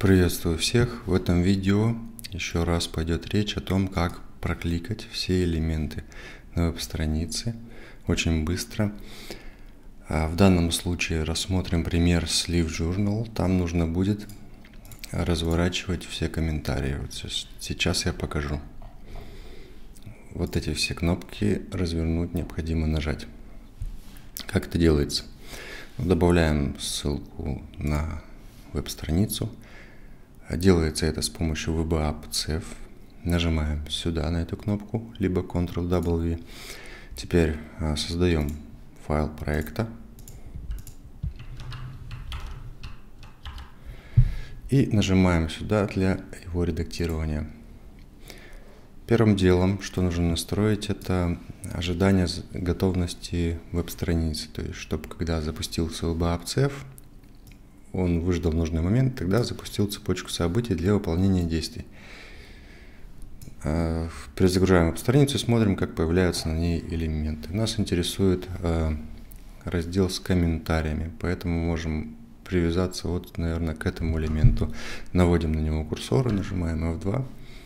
Приветствую всех! В этом видео еще раз пойдет речь о том, как прокликать все элементы на веб-странице очень быстро. В данном случае рассмотрим пример с LiveJournal. Там нужно будет разворачивать все комментарии. Вот сейчас я покажу. Вот эти все кнопки развернуть необходимо нажать. Как это делается? Добавляем ссылку на веб-страницу. Делается это с помощью VBA-CF. Нажимаем сюда на эту кнопку, либо Ctrl-W. Теперь создаем файл проекта. И нажимаем сюда для его редактирования. Первым делом, что нужно настроить, это ожидание готовности веб-страницы. То есть, чтобы когда запустился VBA-CF, он выждал нужный момент, тогда запустил цепочку событий для выполнения действий. Перезагружаем веб-страницу и смотрим, как появляются на ней элементы. Нас интересует раздел с комментариями, поэтому можем привязаться вот, наверное, к этому элементу. Наводим на него курсор, нажимаем F2,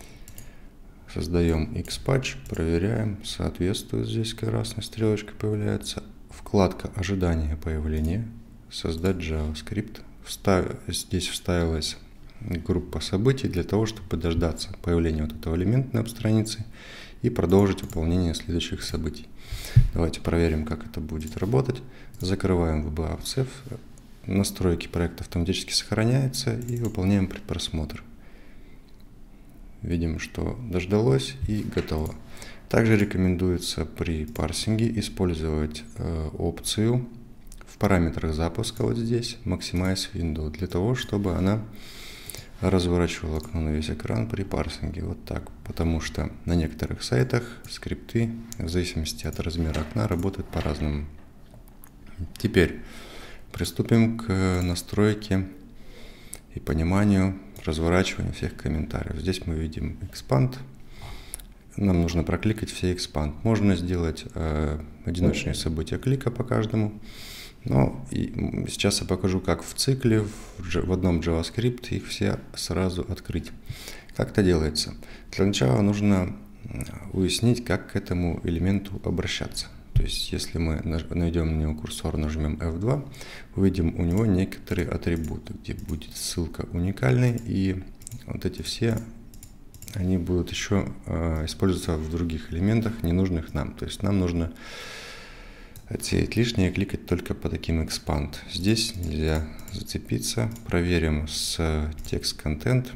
создаем Xpatch, проверяем, соответствует, здесь красной стрелочкой появляется. Вкладка «Ожидание появления», создать JavaScript. Здесь вставилась группа событий для того, чтобы дождаться появления вот этого элемента на веб-странице и продолжить выполнение следующих событий. Давайте проверим, как это будет работать. Закрываем VBA-CF. Настройки проекта автоматически сохраняются и выполняем предпросмотр. Видим, что дождалось и готово. Также рекомендуется при парсинге использовать опцию в параметрах запуска вот здесь Maximize Window, для того, чтобы она разворачивала окно на весь экран при парсинге. Вот так. Потому что на некоторых сайтах скрипты, в зависимости от размера окна, работают по-разному. Теперь приступим к настройке и пониманию разворачивания всех комментариев. Здесь мы видим Expand. Нам нужно прокликать все Expand. Можно сделать одиночные события клика по каждому. Но сейчас я покажу, как в цикле, в одном JavaScript их все сразу открыть. Как это делается? Для начала нужно уяснить, как к этому элементу обращаться. То есть, если мы наведем на него курсор, нажмем F2, увидим у него некоторые атрибуты, где будет ссылка уникальной, и вот эти все, они будут еще использоваться в других элементах, ненужных нам. То есть, нам нужно отсеять лишнее, кликать только по таким expand. Здесь нельзя зацепиться. Проверим с text content.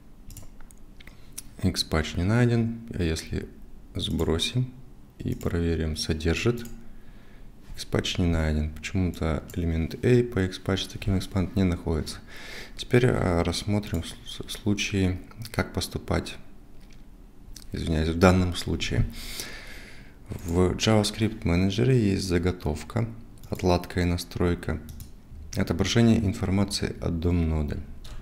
Xpatch не найден. А если сбросим и проверим, содержит, Xpatch не найден. Почему-то элемент A по Xpatch таким expand не находится. Теперь рассмотрим случаи, как поступать, извиняюсь, в данном случае. В JavaScript менеджере есть заготовка, отладка и настройка, отображение информации от DOM-ноды.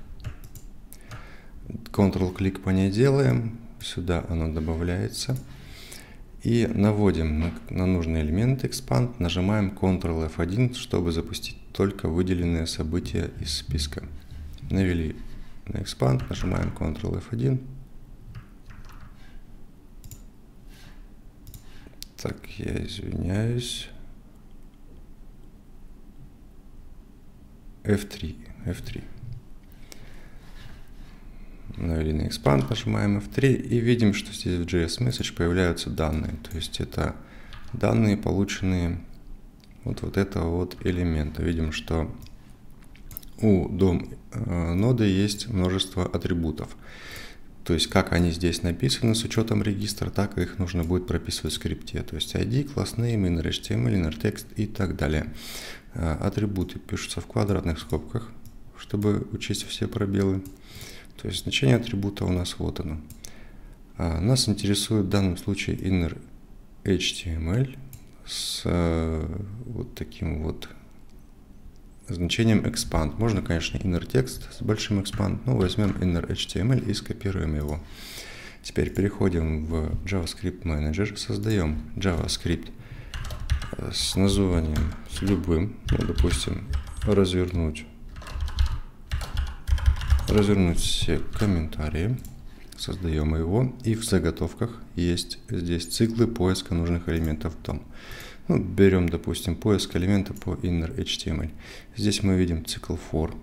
Ctrl-клик по ней делаем, сюда оно добавляется. И наводим на нужный элемент Expand, нажимаем Ctrl-F1, чтобы запустить только выделенные события из списка. Навели на Expand, нажимаем Ctrl-F1. Так, я извиняюсь. F3. Навели на Expand, нажимаем F3 и видим, что здесь в JS-Message появляются данные. То есть это данные, полученные вот этого вот элемента. Видим, что у DOM-ноды есть множество атрибутов. То есть, как они здесь написаны с учетом регистра, так их нужно будет прописывать в скрипте. То есть, ID, class name, inner HTML, inner text и так далее. Атрибуты пишутся в квадратных скобках, чтобы учесть все пробелы. То есть, значение атрибута у нас вот оно. Нас интересует в данном случае inner HTML с вот таким вот значением expand. Можно, конечно, inner text с большим expand, но возьмем inner HTML и скопируем его. Теперь переходим в JavaScript Manager, создаем JavaScript с названием, с любым, ну, допустим, развернуть развернуть все комментарии. Создаем его. И в заготовках есть здесь циклы поиска нужных элементов DOM. Ну, берем, допустим, поиск элемента по inner.html. Здесь мы видим цикл for.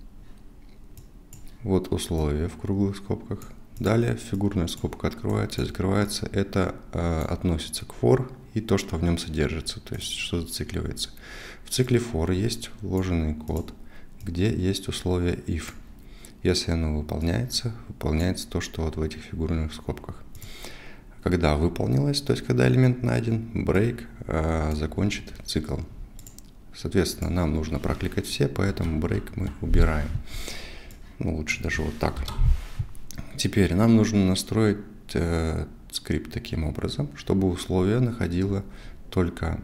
Вот условия в круглых скобках. Далее фигурная скобка открывается и закрывается. Это относится к for и то, что в нем содержится, то есть что зацикливается. В цикле for есть вложенный код, где есть условие if. Если оно выполняется то, что вот в этих фигурных скобках. Когда выполнилось, то есть когда элемент найден, break закончит цикл. Соответственно, нам нужно прокликать все, поэтому break мы убираем. Ну, лучше даже вот так. Теперь нам нужно настроить скрипт таким образом, чтобы условие находило только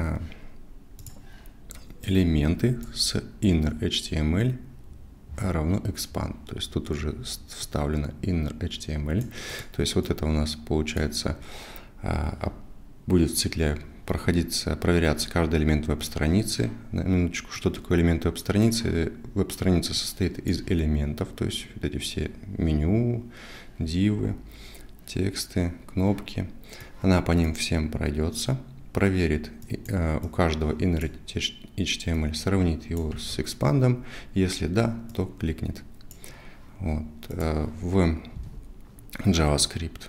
элементы с inner.html равно expand. То есть тут уже вставлено inner.html. То есть вот это у нас получается будет в цикле проверяться каждый элемент веб-страницы. На минуточку, что такое элемент веб-страницы? Веб-страница состоит из элементов, то есть вот эти все меню, дивы, тексты, кнопки. Она по ним всем пройдется, проверит у каждого inner.html, сравнит его с expand. Если да, то кликнет. Вот. В JavaScript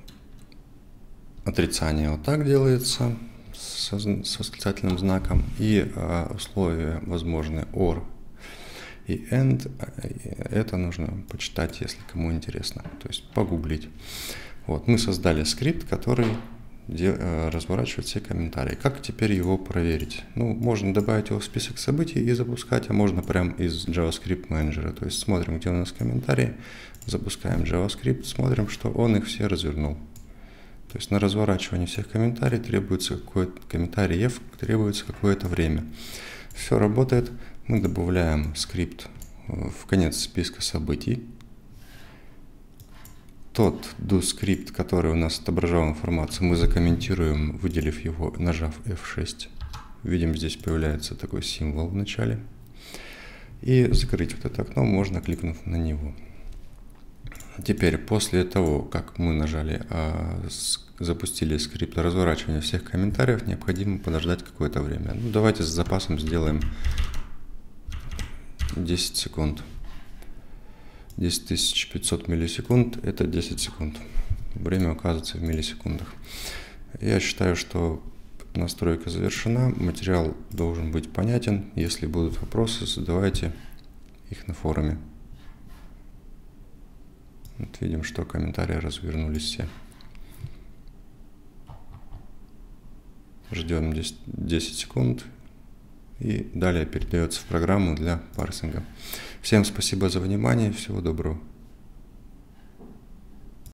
отрицание вот так делается, с восклицательным знаком, и условия возможны or и end. Это нужно почитать, если кому интересно, то есть погуглить. Вот, мы создали скрипт, который разворачивает все комментарии. Как теперь его проверить? Ну, можно добавить его в список событий и запускать, а можно прямо из JavaScript менеджера. То есть смотрим, где у нас комментарии, запускаем JavaScript, смотрим, что он их все развернул. То есть на разворачивание всех комментариев требуется какое-то время. Все работает. Мы добавляем скрипт в конец списка событий. Тот doScript, который у нас отображал информацию, мы закомментируем, выделив его, нажав F6. Видим, здесь появляется такой символ в начале. И закрыть вот это окно можно, кликнув на него. Теперь, после того, как мы запустили скрипт разворачивания всех комментариев, необходимо подождать какое-то время. Ну, давайте с запасом сделаем 10 секунд. 10500 миллисекунд – это 10 секунд. Время указывается в миллисекундах. Я считаю, что настройка завершена. Материал должен быть понятен. Если будут вопросы, задавайте их на форуме. Вот видим, что комментарии развернулись все. Ждем 10 секунд. И далее передается в программу для парсинга. Всем спасибо за внимание. Всего доброго.